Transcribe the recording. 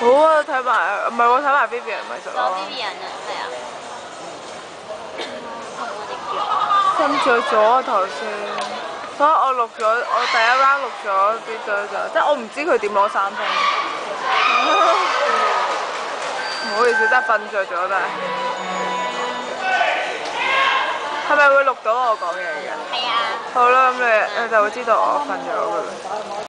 好啊，睇埋，唔係我睇埋 Vivian 咪實咯。 Vivian 啊，係啊。同我哋瞓着咗啊頭先，所以我錄咗，我第一 round 錄咗啲啫，即係我唔知佢點攞3分。唔好意思，真係瞓着咗，真係。係咪會錄到我講嘢嘅？ 係啊。 好啦，咁你就會知道我瞓咗㗎啦。